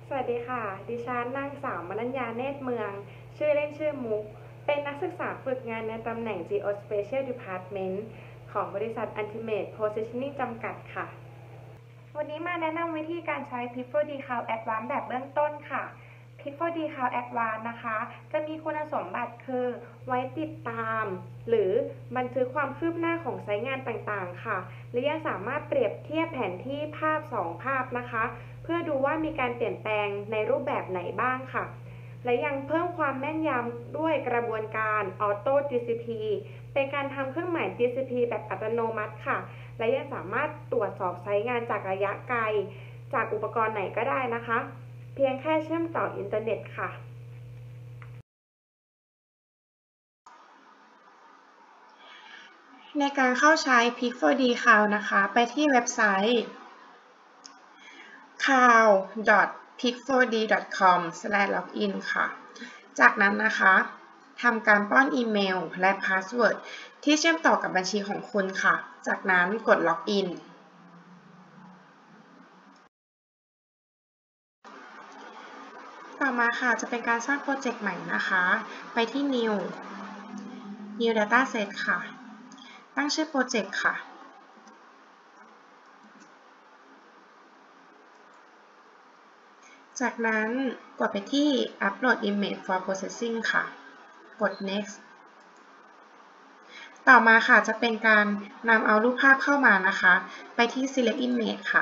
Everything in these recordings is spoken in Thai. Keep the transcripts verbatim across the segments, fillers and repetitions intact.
สวัสดีค่ะ ดิฉันนางสาวมนัญญาเนตรเมือง ชื่อเล่นชื่อมุก เป็นนักศึกษาฝึกงานในตำแหน่ง Geospatial Department ของบริษัท Ultimate Positioning จำกัดค่ะ วันนี้มาแนะนำวิธีการใช้ พี โฟร์ ดี Cloud Advanced แบบเบื้องต้นค่ะ พี โฟร์ ดี Cloud Advanced นะคะ จะมีคุณสมบัติคือไว้ติดตาม หรือบันทึกความคืบหน้าของไซต์งานต่างๆค่ะและยังสามารถเปรียบเทียบแผนที่ภาพสองภาพนะคะเพื่อดูว่ามีการเปลี่ยนแปลงในรูปแบบไหนบ้างค่ะและยังเพิ่มความแม่นยำด้วยกระบวนการ Auto จี ซี พี เป็นการทำเครื่องหมาย จี ซี พี แบบอัตโนมัติค่ะและยังสามารถตรวจสอบไซต์งานจากระยะไกลจากอุปกรณ์ไหนก็ได้นะคะเพียงแค่เชื่อมต่ออินเทอร์เน็ตค่ะในการเข้าใช้ พี โฟร์ ดี Cloud นะคะไปที่เว็บไซต์ cloud ดอท พี โฟร์ ดี ดอท คอม สแลช ล็อกอิน ค่ะจากนั้นนะคะทำการป้อนอีเมลและพาสเวิร์ดที่เชื่อมต่อกับบัญชีของคุณค่ะจากนั้นกดล็อกอินต่อมาค่ะจะเป็นการสร้างโปรเจกต์ใหม่นะคะไปที่ New New Dataset ค่ะตั้งชื่อโปรเจกต์ค่ะจากนั้นกดไปที่ Upload Image for Processing ค่ะกด Next ต่อมาค่ะจะเป็นการนำเอารูปภาพเข้ามานะคะไปที่ Select Image ค่ะ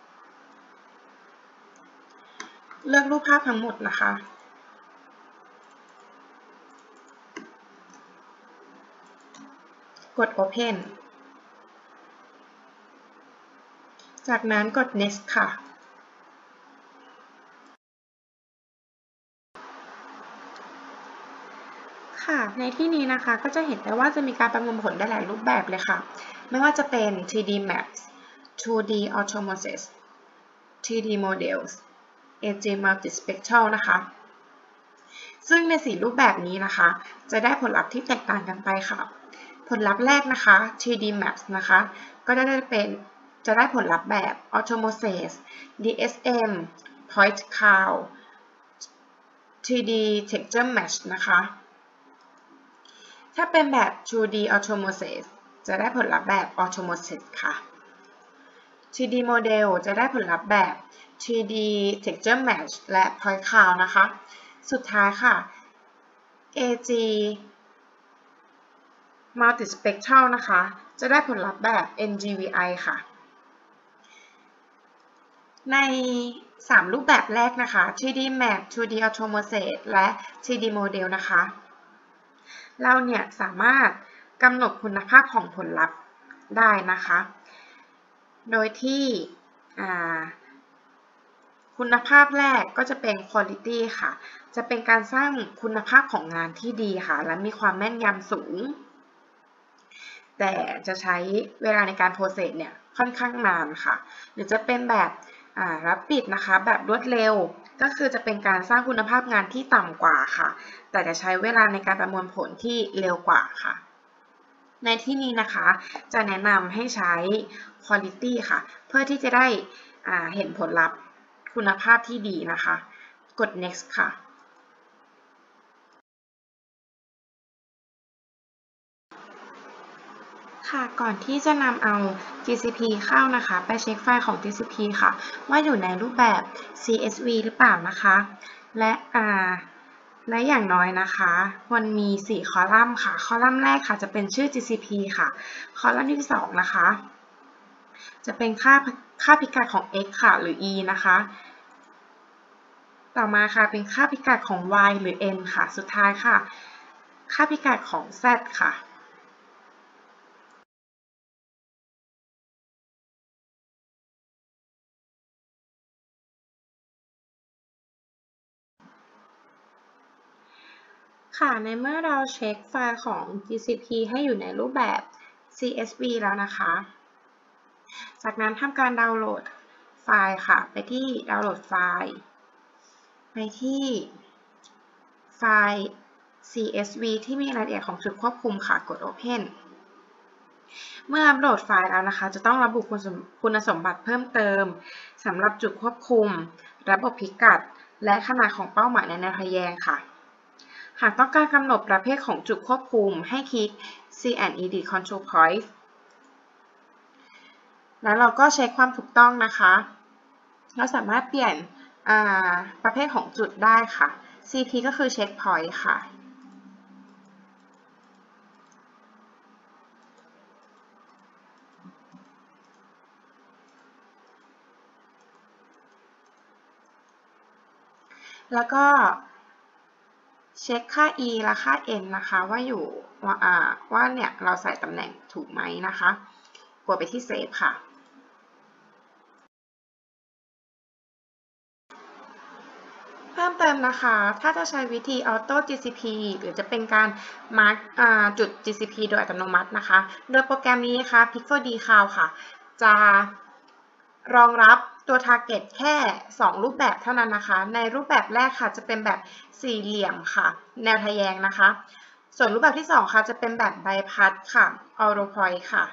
เลือกรูปภาพทั้งหมดนะคะกด Open จากนั้นกด Next ค่ะค่ะในที่นี้นะคะก็จะเห็นได้ว่าจะมีการประมวลผลได้หลายรูปแบบเลยค่ะไม่ว่าจะเป็น ทรี ดี Maps ทู ดี Automosis ทรี ดี Models เอ จี Multispectral นะคะซึ่งในสี่รูปแบบนี้นะคะจะได้ผลลัพธ์ที่แตกต่างกันไปค่ะผลลัพธ์แรกนะคะ ทรี ดี Maps นะคะก็จะได้เป็นจะได้ผลลัพธ์แบบ Automosis ดี เอส เอ็ม Point Cloud ทรี ดี Texture Match นะคะถ้าเป็นแบบ ทู ดี Automosis จะได้ผลลัพธ์แบบ Automosis ค่ะ ทรี ดี Model จะได้ผลลัพธ์แบบ ทรี ดี Texture Match และ Point Cloud นะคะสุดท้ายค่ะ เอ จี Multispectral นะคะจะได้ผลลัพธ์แบบ เอ็น จี วี ไอ ค่ะในสามรูปแบบแรกนะคะ ทรี ดี Map ทู ดี Automosis และ ทรี ดี Model นะคะเราเนี่ยสามารถกำหนดคุณภาพของผลลัพธ์ได้นะคะโดยที่คุณภาพแรกก็จะเป็น quality ค่ะจะเป็นการสร้างคุณภาพของงานที่ดีค่ะและมีความแม่นยำสูงแต่จะใช้เวลาในการ process เนี่ยค่อนข้างนานค่ะหรือจะเป็นแบบรับปิดนะคะแบบรวดเร็วก็คือจะเป็นการสร้างคุณภาพงานที่ต่ำกว่าค่ะแต่จะใช้เวลาในการประมวลผลที่เร็วกว่าค่ะในที่นี้นะคะจะแนะนำให้ใช้ quality ค่ะเพื่อที่จะได้เห็นผลลัพธ์คุณภาพที่ดีนะคะกด next ค่ะค่ะก่อนที่จะนำเอา จี ซี พี เข้านะคะไปเช็คไฟล์ของ จี ซี พี ค่ะว่าอยู่ในรูปแบบ ซี เอส วี หรือเปล่านะคะและอ่าและอย่างน้อยนะคะควรมีสี่คอลัมน์ค่ะคอลัมน์แรกค่ะจะเป็นชื่อ จี ซี พี ค่ะคอลัมน์ที่สองนะคะจะเป็นค่าค่าพิกัดของ x ค่ะหรือ e นะคะต่อมาค่ะเป็นค่าพิกัดของ y หรือ n ค่ะสุดท้ายค่ะค่าพิกัดของ z ค่ะค่ะในเมื่อเราเช็คไฟล์ของ จี ซี พี ให้อยู่ในรูปแบบ ซี เอส วี แล้วนะคะจากนั้นทำการดาวน์โหลดไฟล์ค่ะไปที่ดาวน์โหลดไฟล์ไปที่ไฟล์ ซี เอส วี ที่มีรายละเอียดของจุดควบคุมค่ะกด Open เมื่ออัปโหลดไฟล์แล้วนะคะจะต้องระบุคุณสมบัติเพิ่มเติมสำหรับจุดควบคุมระบบพิกัดและขนาดของเป้าหมายในแนวทะแยงค่ะหากต้องการกำหนดประเภทของจุดควบคุมให้คลิก ซี แอนด์ Edit Control Point แล้วเราก็เช็คความถูกต้องนะคะเราสามารถเปลี่ยนประเภทของจุดได้ค่ะ ซี พี ก็คือ Checkpoint ค่ะแล้วก็เช็คค่า e และค่า n นะคะว่าอยู่ว่าอ่าว่าเนี่ยเราใส่ตำแหน่งถูกไหมนะคะกดไปที่ Save ค่ะเพิ่มเติมนะคะถ้าจะใช้วิธี Auto จี ซี พี หรือจะเป็นการ Mark จุด จี ซี พี โดยอัตโนมัตินะคะโดยโปรแกรมนี้นะคะ Pixel Decal ค่ะจะรองรับตัว Target แค่สองรูปแบบเท่านั้นนะคะในรูปแบบแรกค่ะจะเป็นแบบสี่เหลี่ยมค่ะแนวทะแยงนะคะส่วนรูปแบบที่สองค่ะจะเป็นแบบใบพัดค่ะ Auto Point ค่ะ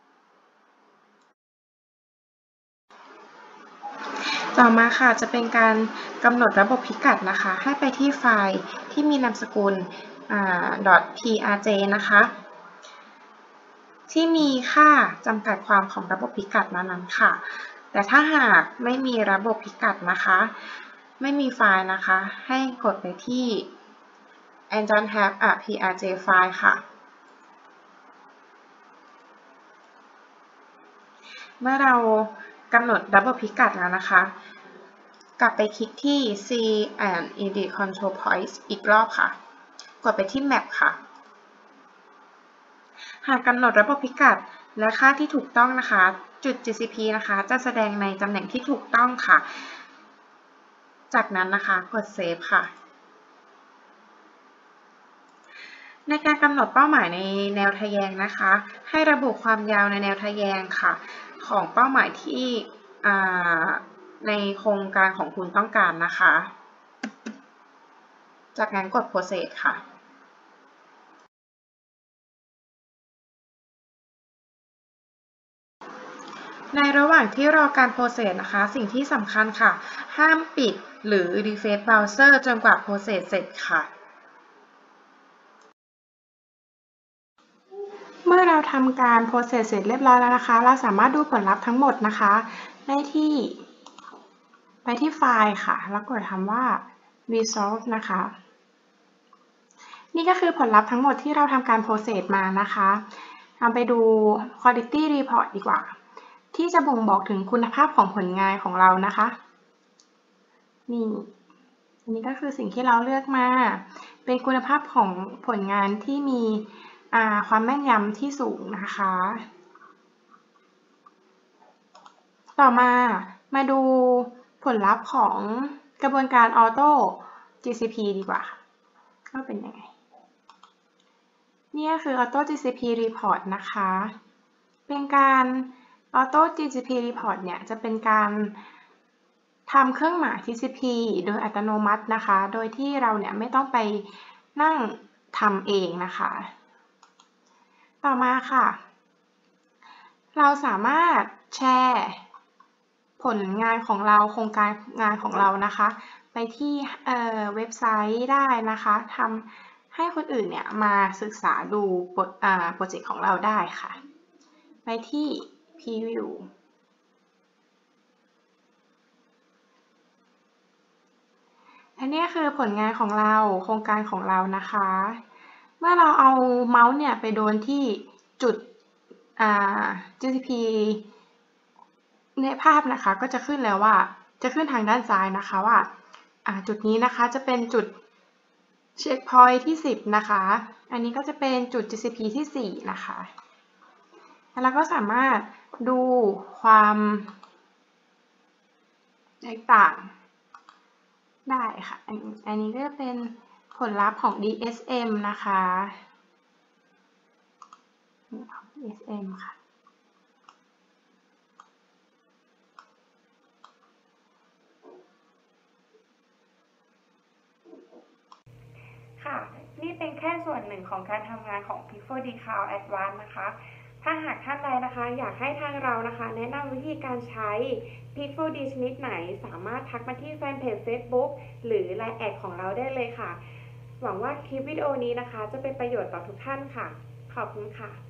ต่อมาค่ะจะเป็นการกำหนดระบบพิกัดนะคะให้ไปที่ไฟล์ที่มีนามสกุล .prj นะคะที่มีค่าจำกัดความของระบบพิกัดนั้นๆค่ะแต่ถ้าหากไม่มีระบบพิกัดนะคะไม่มีไฟล์นะคะให้กดไปที่ I don't have a พี อาร์ เจ file ค่ะเมื่อเรากำหนดระบบพิกัดแล้วนะคะกลับไปคลิกที่ ซี แอนด์ Edit Control Point อีกรอบค่ะกดไปที่ Map ค่ะหากกำหนดระบบพิกัดและค่าที่ถูกต้องนะคะจุด จี ซี พี นะคะจะแสดงในตำแหน่งที่ถูกต้องค่ะจากนั้นนะคะกด Save ค่ะในการกำหนดเป้าหมายในแนวทะแยงนะคะให้ระบุความยาวในแนวทะแยงค่ะของเป้าหมายที่ในโครงการของคุณต้องการนะคะจากนั้นกด Proceed ค่ะในระหว่างที่รอการ Process นะคะสิ่งที่สำคัญค่ะห้ามปิดหรือ Refresh Browser จนกว่า Process เสร็จค่ะเมื่อเราทำการ Process เสร็จเรียบร้อยแล้วนะคะเราสามารถดูผลลัพธ์ทั้งหมดนะคะได้ที่ไปที่ไฟล์ค่ะแล้วกดคำว่า Resolve นะคะนี่ก็คือผลลัพธ์ทั้งหมดที่เราทำการ Process มานะคะทำไปดู Quality Report ดีกว่าที่จะบ่งบอกถึงคุณภาพของผลงานของเรานะคะนี่อันนี้ก็คือสิ่งที่เราเลือกมาเป็นคุณภาพของผลงานที่มีความแม่นยำที่สูงนะคะต่อมามาดูผลลัพธ์ของกระบวนการ Auto จี ซี พี ดีกว่าว่าเป็นยังไงนี่คือ Auto จี ซี พี Report นะคะเป็นการ Auto จี ซี พี Report เนี่ยจะเป็นการทำเครื่องหมาย ที ซี พี โดยอัตโนมัตินะคะโดยที่เราเนี่ยไม่ต้องไปนั่งทำเองนะคะต่อมาค่ะเราสามารถแชร์ผลงานของเราโครงการงานของเรานะคะไปที่เว็บไซต์ได้นะคะทำให้คนอื่นเนี่ยมาศึกษาดูโปรเจกต์ของเราได้ค่ะไปที่ Preview อันนี้คือผลงานของเราโครงการของเรานะคะเมื่อเราเอาเมาส์เนี่ยไปโดนที่จุด จี ซี พี ในภาพนะคะก็จะขึ้นแล้วว่าจะขึ้นทางด้านซ้ายนะคะว่าจุดนี้นะคะจะเป็นจุดเช็คพอยท์ที่สิบนะคะอันนี้ก็จะเป็นจุด จี ซี พี ที่สี่นะคะแล้วก็สามารถดูความแตกต่างได้ค่ะอันนี้ก็จะเป็นผลลัพธ์ของ ดี เอส เอ็ม นะคะ ดี เอส เอ็ม ค่ะค่ะนี่เป็นแค่ส่วนหนึ่งของการทำงานของ Pixel Decal Advanced นะคะถ้าหากท่านใดนะคะอยากให้ทางเรานะคะแนะนำวิธีการใช้พริก โฟร์ ดี ชนิดไหนสามารถทักมาที่แฟนเพจ Facebook หรือ ไลน์ แอดของเราได้เลยค่ะหวังว่าคลิปวิดีโอนี้นะคะจะเป็นประโยชน์ต่อทุกท่านค่ะขอบคุณค่ะ